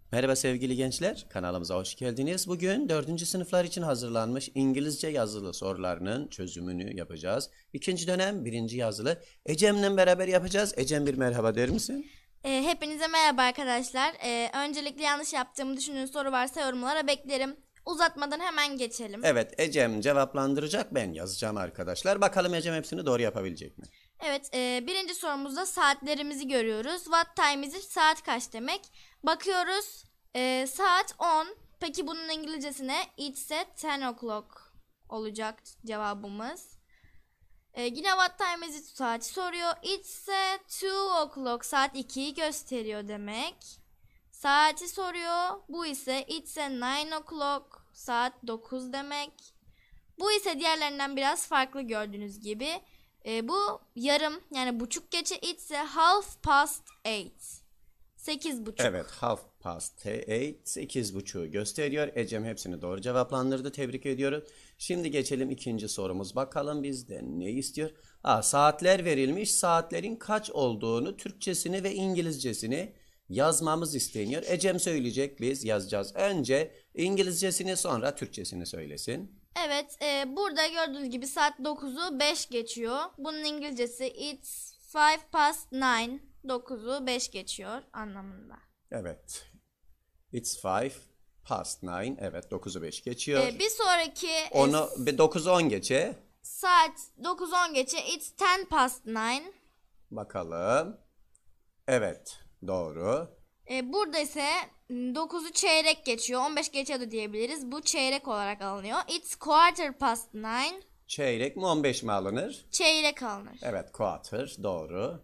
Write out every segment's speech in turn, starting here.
Merhaba sevgili gençler, kanalımıza hoş geldiniz. Bugün 4. sınıflar için hazırlanmış İngilizce yazılı sorularının çözümünü yapacağız. İkinci dönem 1. yazılı Ecem'le beraber yapacağız. Ecem bir merhaba der misin? Hepinize merhaba arkadaşlar. Öncelikle yanlış yaptığımı düşündüğünüz soru varsa yorumlara beklerim. Uzatmadan hemen geçelim. Evet, Ecem cevaplandıracak, ben yazacağım arkadaşlar. Bakalım Ecem hepsini doğru yapabilecek mi? Evet, birinci sorumuzda saatlerimizi görüyoruz. What time is it? Saat kaç demek? Bakıyoruz. Saat 10. Peki bunun İngilizcesi ne? It's at 10 o'clock olacak cevabımız. Yine what time is it saati soruyor. It's at 2 o'clock. Saat 2'yi gösteriyor demek. Saati soruyor. Bu ise it's at 9 o'clock. Saat 9 demek. Bu ise diğerlerinden biraz farklı gördüğünüz gibi. Bu yarım yani buçuk geçe, it's a half past 8. 8:30. Evet, half past 8, 8.30'u gösteriyor. Ecem hepsini doğru cevaplandırdı. Tebrik ediyoruz. Şimdi geçelim ikinci sorumuz. Bakalım bizden ne istiyor? Saatler verilmiş. Saatlerin kaç olduğunu, Türkçesini ve İngilizcesini yazmamız isteniyor. Ecem söyleyecek, biz yazacağız. Önce İngilizcesini, sonra Türkçesini söylesin. Evet, burada gördüğünüz gibi saat 9'u 5 geçiyor. Bunun İngilizcesi it's 5 past 9. 9'u 5 geçiyor anlamında. Evet. It's 5 past 9. Evet, 9'u 5 geçiyor. Bir sonraki Onu 9'u 10 geçe. saat 9:10 geçe, it's 10 past 9. Bakalım. Evet, doğru. Burada ise 9'u çeyrek geçiyor. 15 geçe de diyebiliriz. Bu çeyrek olarak alınıyor. It's quarter past 9. Çeyrek mi 15 mi alınır? Çeyrek alınır. Evet, quarter doğru.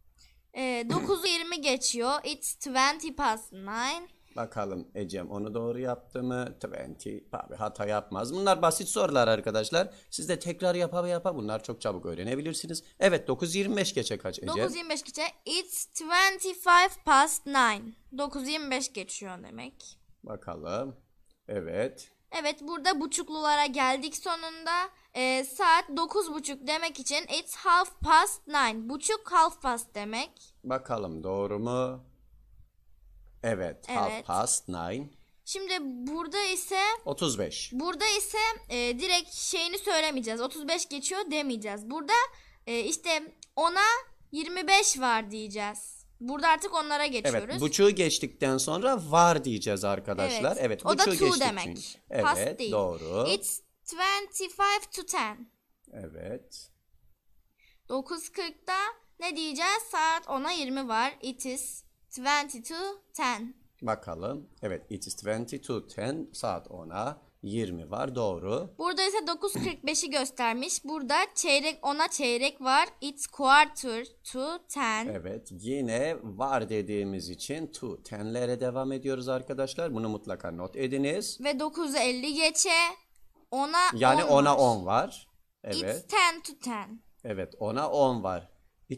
9'u 20 geçiyor. It's 20 past 9. Bakalım Ecem onu doğru yaptı mı? 20. Tabii hata yapmaz. Bunlar basit sorular arkadaşlar. Siz de tekrar yapa bunlar çok çabuk öğrenebilirsiniz. Evet, 9:25 geçe kaç Ecem? 9:25 geçe. It's 25 past 9. 9:25 geçiyor demek. Bakalım. Evet. Evet, burada buçuklulara geldik sonunda. Saat 9:30 demek için it's half past 9. Buçuk half past demek. Bakalım doğru mu? Evet, half Evet. past 9. Şimdi burada ise 35. direkt şeyini söylemeyeceğiz. 35 geçiyor demeyeceğiz. Burada işte ona 25 var diyeceğiz. Burada artık onlara geçiyoruz. Evet, buçuğu geçtikten sonra var diyeceğiz arkadaşlar. Evet, O da buçuğu two geçtik demek. çünkü. Past Evet, değil. doğru. It's 25 to 10. Evet. 9:40'da ne diyeceğiz? Saat 10'a 20 var. It is 20 to 10. Bakalım. Evet, it is 20 to 10. Saat 10'a 20 var. Doğru. Burada ise 9:45'i göstermiş. Burada çeyrek, ona çeyrek var. It's quarter to 10. Evet, yine var dediğimiz için to 10'lere devam ediyoruz arkadaşlar. Bunu mutlaka not ediniz. Ve 9:50 geçe ona Yani 10 10'a var. 10 var. It's Evet. 10 to 10. Evet, 10'a 10 var.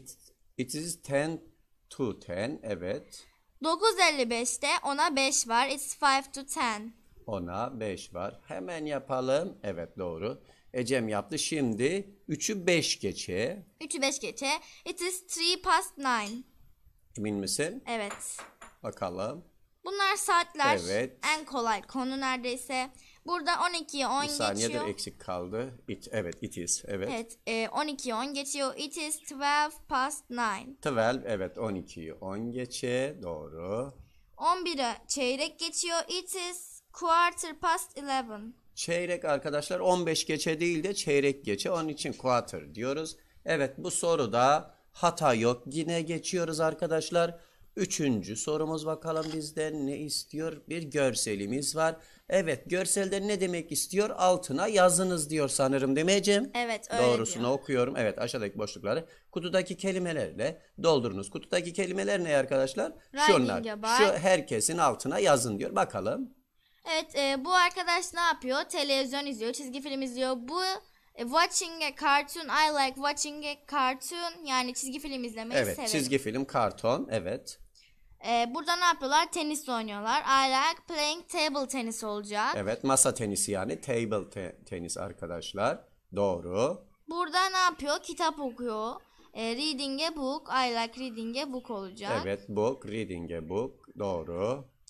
It is 10 to 10. Evet. 9:55'te ona 5 var. It's 5 to 10. 10'a 5 var. Hemen yapalım. Evet, doğru. Ecem yaptı. Şimdi 3'ü 5 geçe. 3'ü 5 geçe. It is 3 past 9. Emin misin? Evet. Bakalım. Bunlar saatler. Evet. En kolay konu neredeyse. Burada 12'ye 10 Bir saniyedir geçiyor. eksik kaldı. Evet, it is. Evet. Evet, 12'ye 10 geçiyor. It is 12 past 9. 12, evet, 12'yi 10 geçe. Doğru. 11'e çeyrek geçiyor. It is quarter past 11. Çeyrek arkadaşlar 15 geçe değil de çeyrek geçe. Onun için quarter diyoruz. Evet, bu soruda hata yok. Yine geçiyoruz arkadaşlar. Üçüncü sorumuz, bakalım bizden ne istiyor? Bir görselimiz var. Evet, görselde ne demek istiyor? Altına yazınız diyor sanırım, değil mi Ecem? Evet, öyle Doğrusunu diyor. okuyorum. Evet, aşağıdaki boşlukları kutudaki kelimelerle doldurunuz. Kutudaki kelimeler ne arkadaşlar? Şunlar. Riding a bike. Şu herkesin altına yazın diyor. Bakalım. Evet, bu arkadaş ne yapıyor? Televizyon izliyor, çizgi film izliyor. Bu watching a cartoon. I like watching a cartoon. Yani çizgi film izlemeyi Evet, severim. çizgi film, karton. Evet. Burada ne yapıyorlar? Tenis oynuyorlar. I like playing table tennis olacak. Evet, masa tenisi yani table tenis arkadaşlar. Doğru. Burada ne yapıyor? Kitap okuyor. Reading a book. I like reading a book olacak. Evet, book, reading a book. Doğru.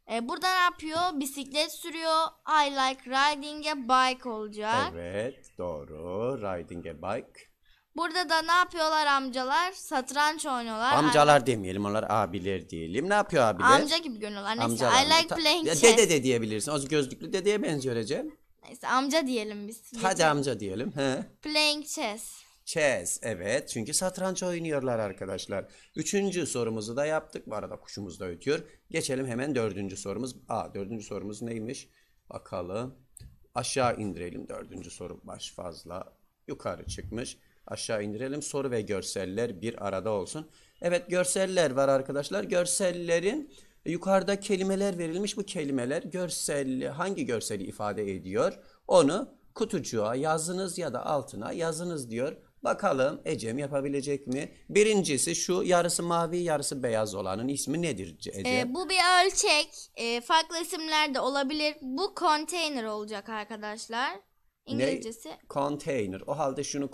Burada ne yapıyor? Bisiklet sürüyor. I like riding a bike olacak. Evet, doğru. Riding a bike. Burada da ne yapıyorlar amcalar? Satranç oynuyorlar. Amcalar demeyelim, onlar abiler diyelim. Ne yapıyor abiler? Amca gibi görünüyorlar. Neyse, Amcalar I mı? like playing Ya chess. dede de diyebilirsin. O gözlüklü dedeye benziyor Ecem. Neyse, amca diyelim biz. Hadi amca diyelim. He. Playing chess. Chess, evet, çünkü satranç oynuyorlar arkadaşlar. Üçüncü sorumuzu da yaptık. Bu arada kuşumuz da ötüyor. Geçelim hemen dördüncü sorumuz. Dördüncü sorumuz neymiş? Bakalım. Aşağı indirelim. Dördüncü soru baş fazla yukarı çıkmış. Aşağı indirelim. Soru ve görseller bir arada olsun. Evet, görseller var arkadaşlar. Görsellerin yukarıda kelimeler verilmiş. Bu kelimeler hangi görseli ifade ediyor? Onu kutucuğa yazınız ya da altına yazınız diyor. Bakalım Ecem yapabilecek mi? Birincisi şu yarısı mavi yarısı beyaz olanın ismi nedir Ecem? Bu bir ölçek. Farklı isimler de olabilir. Bu container olacak arkadaşlar. İngilizcesi. Container. O halde şunu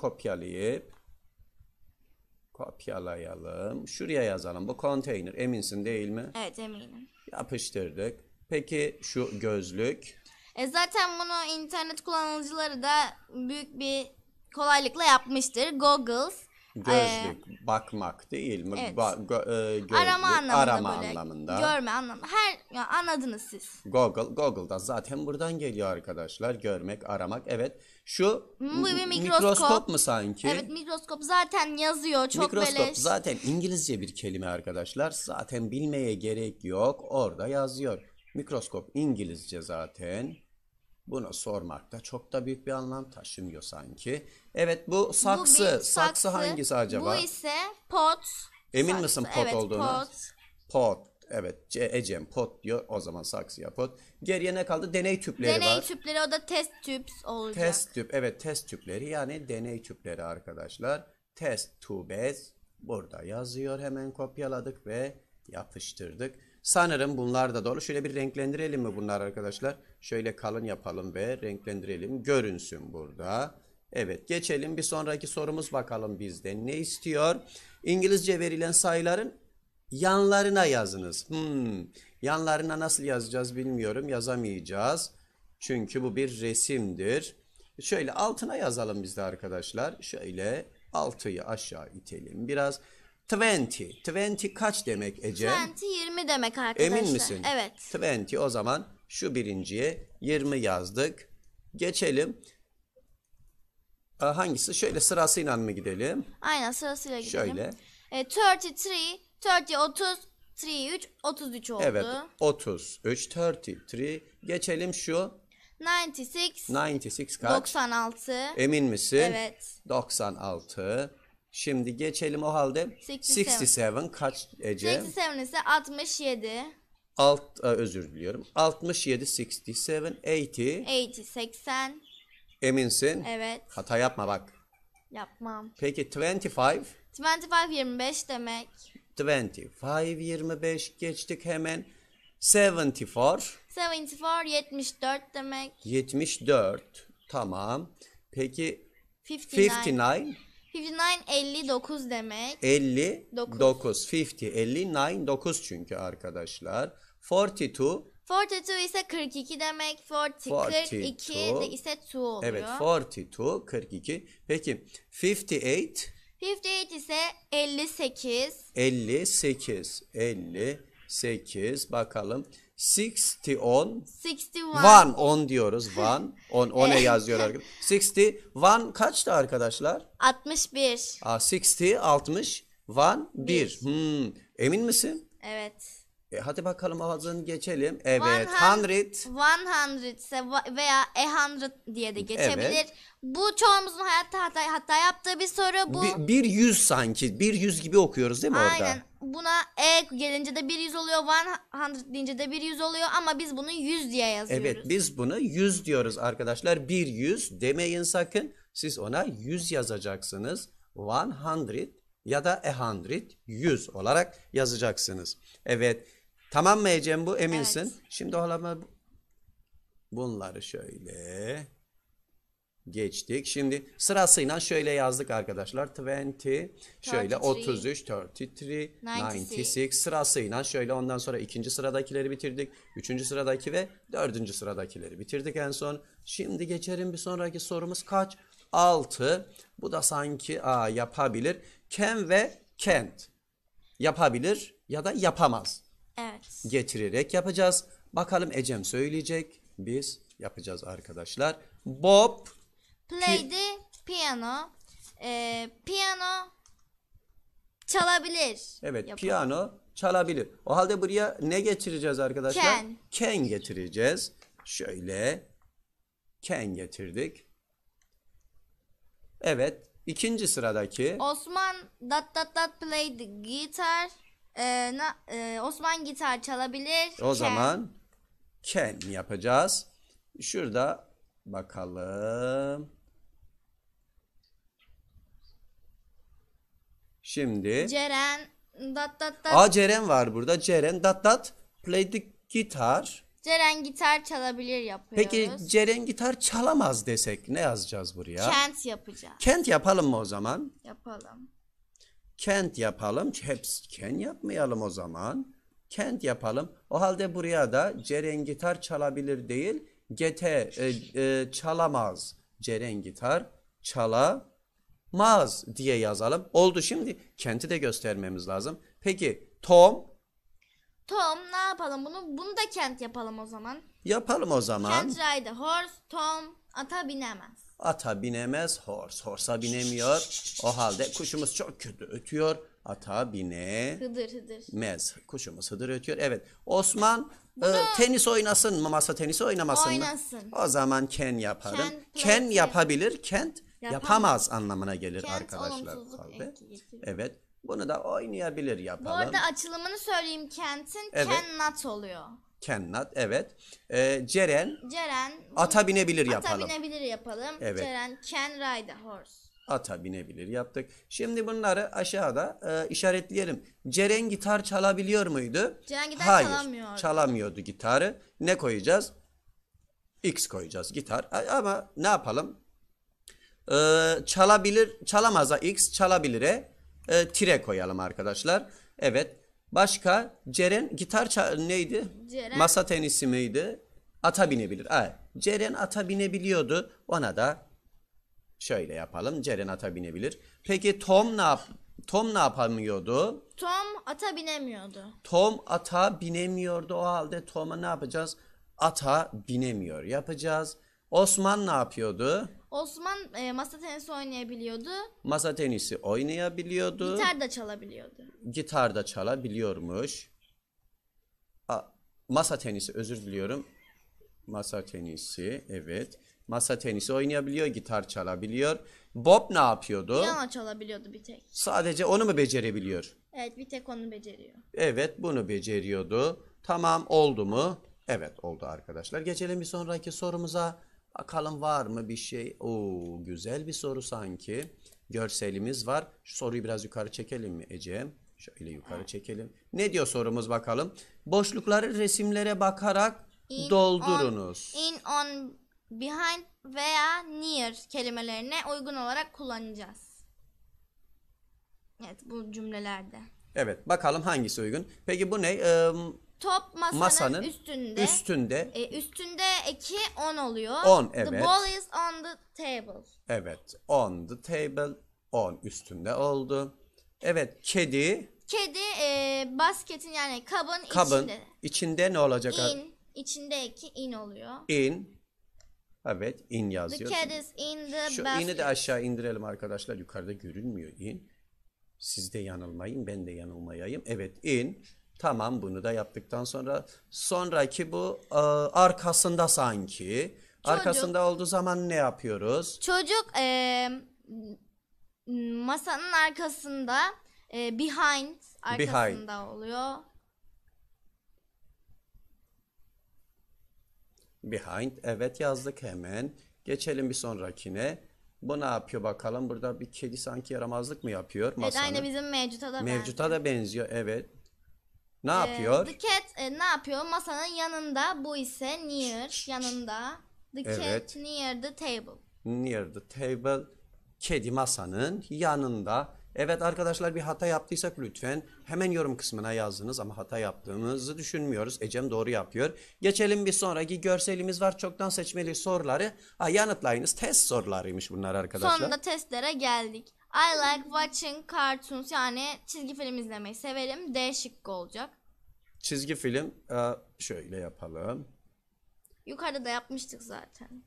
kopyalayalım. Şuraya yazalım. Bu container. Eminsin değil mi? Evet, eminim. Yapıştırdık. Peki şu gözlük. Zaten bunu internet kullanıcıları da büyük bir kolaylıkla yapmıştır. Goggles. Gözlük. Bakmak değil mi? Evet. Gözlük. Arama anlamında Arama böyle. anlamında. Görme anlamında. Anladınız siz. Google'da zaten buradan geliyor arkadaşlar. Görmek, aramak. Evet. Şu Bu bir mikroskop mu sanki? Evet, mikroskop zaten yazıyor. Çok Mikroskop beleş. zaten İngilizce bir kelime arkadaşlar. Zaten bilmeye gerek yok. Orada yazıyor. Mikroskop İngilizce zaten. Bunu sormakta çok da büyük bir anlam taşımıyor sanki. Evet, bu saksı. Bu bir Saksı hangisi acaba? Bu ise pot. Emin Saksı. misin pot Evet, olduğunu? pot. Pot. Evet, Ecem pot diyor. O zaman saksıya pot. Geriye ne kaldı? Deney tüpleri Deney var. tüpleri, o da test tüps olacak. Test tüp. Evet, test tüpleri yani deney tüpleri arkadaşlar. Test tubes. Burada yazıyor. Hemen kopyaladık ve yapıştırdık. Sanırım bunlar da doğru. Şöyle bir renklendirelim mi bunlar arkadaşlar? Şöyle kalın yapalım ve renklendirelim. Görünsün burada. Evet, geçelim bir sonraki sorumuz, bakalım bizden ne istiyor? İngilizce verilen sayıların yanlarına yazınız. Yanlarına nasıl yazacağız bilmiyorum. Yazamayacağız. Çünkü bu bir resimdir. Şöyle altına yazalım biz de arkadaşlar. Şöyle 6'yı aşağı itelim biraz. 20. 20 kaç demek Ece? 20 demek arkadaşlar. Emin misin? Evet. 20, o zaman şu birinciye 20 yazdık. Geçelim. Hangisi? Şöyle sırasıyla mı gidelim? Aynen, sırasıyla gidelim. Şöyle. 33, 30, 3, 33 oldu. Evet, 33, 33. Geçelim şu 96, kaç? 96. Emin misin? Evet. 96. Şimdi geçelim o halde. 67 kaç Ece? 87 ise 67. Özür diliyorum. 67, 67, 80. 80. Eminsin? Evet. Hata yapma bak. Yapmam. Peki 25? 25, 25 demek. 25, 25 geçtik hemen. 74, 74, 74 demek. 74. Tamam. Peki 59. 59, 59, 59 demek. 59. 50, 59, 9 çünkü arkadaşlar. 42, 42 ise 42 demek. 42 de ise 2 oluyor. evet 42, 42. Peki 58, 58 ise 58. 58, 58 bakalım. 60, 10. 61. 10 diyoruz. 10 yazıyor arkadaşlar. 61 kaçtı arkadaşlar? 61. 60, 60, 1. Emin misin? Evet. Hadi bakalım ağzını geçelim. Evet. 100. 100 ise veya 100 diye de geçebilir. Evet. Bu çoğumuzun hayatta hata yaptığı bir soru bu. Bir yüz sanki. Bir yüz gibi okuyoruz değil mi orada? Aynen. Buna gelince de 100 oluyor. 100 deyince de 100 oluyor ama biz bunu 100 diye yazıyoruz. Evet, biz bunu 100 diyoruz arkadaşlar. 100 demeyin sakın. Siz ona 100 yazacaksınız. 100 ya da 100 olarak yazacaksınız. Evet. Tamam mı Ecem, bu eminsin? Evet. Şimdi bunları şöyle Geçtik. Şimdi sırasıyla şöyle yazdık arkadaşlar. 20, şöyle 33, 33, 96 sırasıyla şöyle ondan sonra ikinci sıradakileri bitirdik. Üçüncü sıradaki ve dördüncü sıradakileri bitirdik en son. Şimdi geçelim bir sonraki sorumuz kaç? 6. Bu da sanki yapabilir. Can ve can't. Yapabilir ya da yapamaz. Evet. Getirerek yapacağız. Bakalım Ecem söyleyecek. Biz yapacağız arkadaşlar. Bob Play the piano. Piyano çalabilir. evet Yapalım. piyano çalabilir. O halde buraya ne getireceğiz arkadaşlar? Can. Can getireceğiz. Şöyle can getirdik. Evet. İkinci sıradaki Osman play the guitar. Osman gitar çalabilir. o zaman can yapacağız. Şurada bakalım. Şimdi Ceren Ceren var burada. Ceren play the guitar. Ceren gitar çalabilir yapıyoruz. Peki Ceren gitar çalamaz desek ne yazacağız buraya? Can't yapacağız. Can't yapalım mı o zaman? Yapalım. Can't yapalım. Hepsi can yapmayalım o zaman. Can't yapalım. O halde buraya da Ceren gitar çalabilir değil. Çalamaz. Ceren gitar çalamaz diye yazalım. Oldu şimdi. Can't'i de göstermemiz lazım. Peki Tom Ne yapalım bunu? Bunu da can't yapalım o zaman. yapalım o zaman. Can't ride a horse. Tom ata binemez. Ata binemez, horse'a binemiyor. O halde kuşumuz çok kötü ötüyor. Ata binemez. Hıdır. Kuşumuz hıdır ötüyor. Evet. Osman tenis oynasın mı? Masa tenisi oynamasın mı? Oynasın. O zaman can yaparım. Can Can play yapabilir. Can't Yapamaz. yapamaz anlamına gelir Can't arkadaşlar. olumsuzluk Halde. eki getiriyor. Evet. Bunu da oynayabilir yapalım. Bu arada açılımını söyleyeyim can'tin. Evet. Cannot oluyor. Cannot. Evet. Ceren Ceren ata binebilir ata yapalım. binebilir yapalım. Evet. Ceren can ride a horse. Ata binebilir yaptık. Şimdi bunları aşağıda işaretleyelim. Ceren gitar çalabiliyor muydu? Ceren gitar Hayır, çalamıyordu. çalamıyordu gitarı. Ne koyacağız? X koyacağız gitar. Ama ne yapalım? Çalabilir, çalamaza X, çalabilire tire koyalım arkadaşlar. Evet. Başka Ceren gitar neydi? Ceren Masa tenisi miydi? Ata binebilir. Ceren ata binebiliyordu. Ona da şöyle yapalım. Ceren ata binebilir. Peki Tom ne yapamıyordu? Tom ata binemiyordu. Tom ata binemiyordu. O halde Tom'a ne yapacağız? Ata binemiyor yapacağız. Osman ne yapıyordu? Osman masa tenisi oynayabiliyordu. Masa tenisi oynayabiliyordu. Gitar da çalabiliyordu. Gitar da çalabiliyormuş. Masa tenisi özür diliyorum. Masa tenisi evet. Masa tenisi oynayabiliyor, gitar çalabiliyor. Bob ne yapıyordu? Piyano çalabiliyordu bir tek. Sadece onu mu becerebiliyor? Evet bir tek onu beceriyor. Evet bunu beceriyordu. Tamam oldu mu? Evet oldu arkadaşlar. Geçelim bir sonraki sorumuza. Bakalım var mı bir şey? Oo güzel bir soru sanki. Görselimiz var. Şu soruyu biraz yukarı çekelim mi Ecem? Şöyle yukarı çekelim. Ne diyor sorumuz bakalım. Boşlukları resimlere bakarak doldurunuz. On, behind veya near kelimelerine uygun olarak kullanacağız. Evet bu cümlelerde. Evet bakalım hangisi uygun. Peki bu ne? Top masanın üstünde. Üstünde eki on oluyor. On The evet. ball is on the table. Evet on the table. On üstünde oldu. Evet kedi. Kedi basketin yani kabın içinde. İçinde ne olacak? İçinde eki in oluyor. In. Evet in The yazıyor. cat is in the Şu basket. in'i de aşağı indirelim arkadaşlar. Yukarıda görünmüyor in. Siz de yanılmayın ben de yanılmayayım. Evet in. Tamam bunu da yaptıktan sonra sonraki bu arkasında sanki. Arkasında olduğu zaman ne yapıyoruz? Çocuk masanın arkasında behind arkasında oluyor. Behind evet yazdık hemen. Geçelim bir sonrakine. Bu ne yapıyor bakalım? Burada bir kedi sanki yaramazlık mı yapıyor masanın? Evet aynı bizim Mevcuta da benziyor evet. Ne yapıyor? The cat ne yapıyor? Masanın yanında. Bu ise near yanında. The cat Evet. near the table. Near the table. Kedi masanın yanında. Evet arkadaşlar, bir hata yaptıysak lütfen hemen yorum kısmına yazınız ama hata yaptığımızı düşünmüyoruz. Ecem doğru yapıyor. Geçelim bir sonraki görselimiz var. Çoktan seçmeli soruları yanıtlayınız. Test sorularıymış bunlar arkadaşlar. Sonunda testlere geldik. I like watching cartoons, yani çizgi film izlemeyi severim. D şıkkı olacak. Çizgi film şöyle yapalım. Yukarıda da yapmıştık zaten.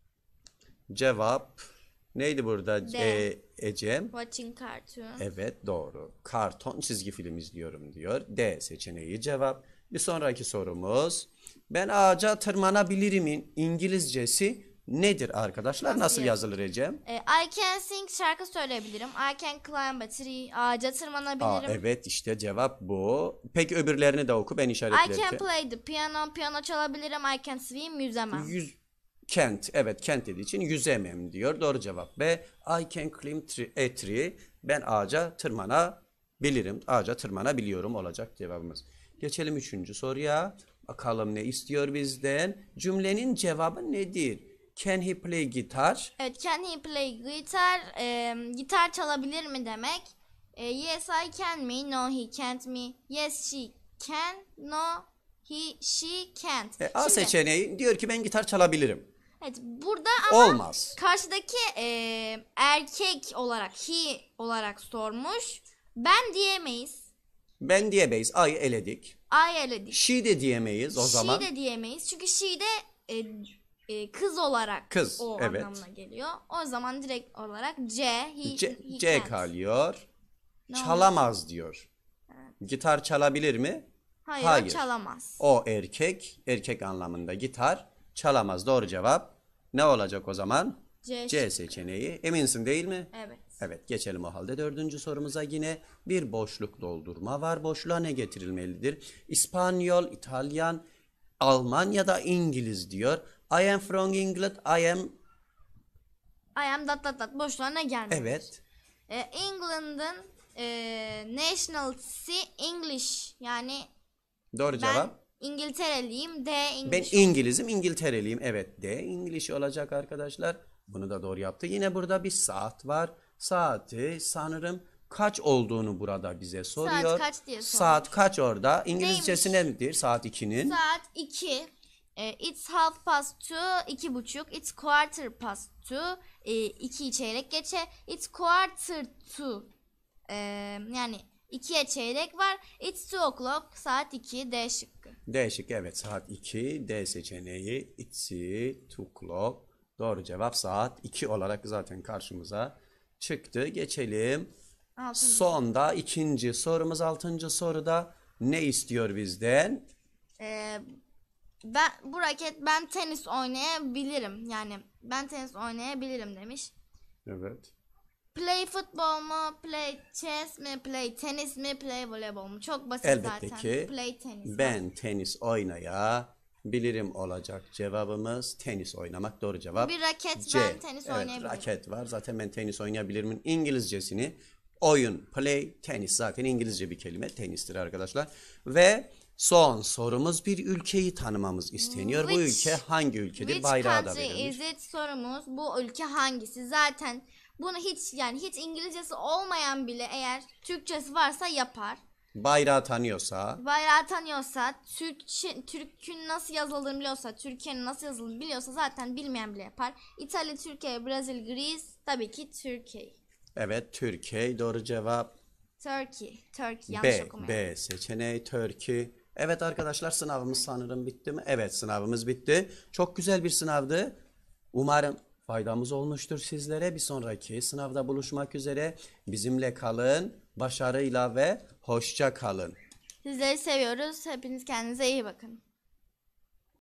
Cevap neydi burada D. Ecem? Watching cartoon. Evet doğru. Karton çizgi film izliyorum diyor. D seçeneği cevap. Bir sonraki sorumuz. Ben ağaca tırmanabilirimin İngilizcesi nedir arkadaşlar? Nasıl yazılır Ecem? I can sing, şarkı söyleyebilirim. I can climb a tree, ağaca tırmanabilirim. Evet işte cevap bu. Peki öbürlerini de oku, ben I işaretlerim. can play the piano, piyano çalabilirim. I can swim, yüzemem. Evet kent dediği için yüzemem diyor. Doğru cevap B. I can climb a tree. Ben ağaca tırmanabilirim. Ağaca tırmanabiliyorum olacak cevabımız. Geçelim 3. soruya. Bakalım ne istiyor bizden? Cümlenin cevabı nedir? Can he play guitar? Evet, can he play guitar? Gitar çalabilir mi demek? Yes I can mi? No he can't mi? Yes she can. No she can't. A Şimdi, seçeneği diyor ki ben gitar çalabilirim. evet, burada ama Olmaz. karşıdaki erkek olarak, he olarak sormuş. Ben diyemeyiz. Ben diyemeyiz. I'ı eledik. I eledik. She de diyemeyiz o zaman. She de diyemeyiz. Çünkü she de kız olarak Kız, o evet. anlamına geliyor. O zaman direkt olarak he C can't. kalıyor. Ne Çalamaz diyor. Gitar çalabilir mi? Hayır, Hayır. o çalamaz. O erkek anlamında gitar çalamaz. Doğru cevap ne olacak o zaman? C seçeneği. Eminsin değil mi? Evet. Evet, geçelim o halde 4. sorumuza. Yine bir boşluk doldurma var. Boşluğa ne getirilmelidir? İspanyol, İtalyan, Alman ya da İngiliz diyor. I am from England. I am boşluğa ne gelmeli? Evet. England'ın nationality English, yani Doğru ben cevap. İngiltereliyim. D Ben English. İngilizim, İngiltereliyim. Evet, D İngiliz olacak arkadaşlar. Bunu da doğru yaptı. Yine burada bir saat var. Saati sanırım kaç olduğunu burada bize soruyor. Saat kaç diye sormuş. Saat kaç orada? İngilizcesi nedir? Saat 2'nin. Saat 2. It's half past 2, 2:30. It's quarter past 2, 2 çeyrek geçe. It's quarter to, yani 2'ye çeyrek var. It's 2 o'clock, saat 2, D şıkkı. D şıkkı, evet, saat 2. D seçeneği it's 2 o'clock. Doğru cevap saat 2 olarak zaten karşımıza çıktı. Geçelim. Sonda 2. sorumuz, 6. soruda ne istiyor bizden? Ben tenis oynayabilirim. Yani ben tenis oynayabilirim demiş. Evet. Play futbol mu? Play chess mi? Play tenis mi? Play voleybol mu? Çok basit Elbette zaten. ki Play tenis. ben tenis oynayabilirim olacak cevabımız. Tenis oynamak doğru cevap. Bir raket, C. ben tenis Evet, oynayabilirim. raket var. Zaten ben tenis oynayabilirim. İngilizcesini oyun, play, tenis zaten İngilizce bir kelime. Tenistir arkadaşlar. Ve son sorumuz, bir ülkeyi tanımamız isteniyor. Bu ülke hangi ülkedir? Which Bayrağı da country verilmiş. is it sorumuz. Bu ülke hangisi? Zaten bunu hiç İngilizcesi olmayan bile eğer Türkçesi varsa yapar. Bayrağı tanıyorsa, Bayrağı tanıyorsa, Türk'ün nasıl yazıldığını biliyorsa, Türkiye'nin nasıl yazıldığını biliyorsa zaten bilmeyen bile yapar. İtalya, Türkiye, Brezilya, Greece, tabii ki Türkiye. evet, Türkiye doğru cevap. Turkey yanlış okumayalım. B seçeneği Turkey. Evet arkadaşlar, sınavımız sanırım bitti mi? Evet, sınavımız bitti. Çok güzel bir sınavdı. Umarım faydamız olmuştur sizlere. Bir sonraki sınavda buluşmak üzere. Bizimle kalın. Başarıyla ve hoşça kalın. Sizleri seviyoruz. Hepiniz kendinize iyi bakın.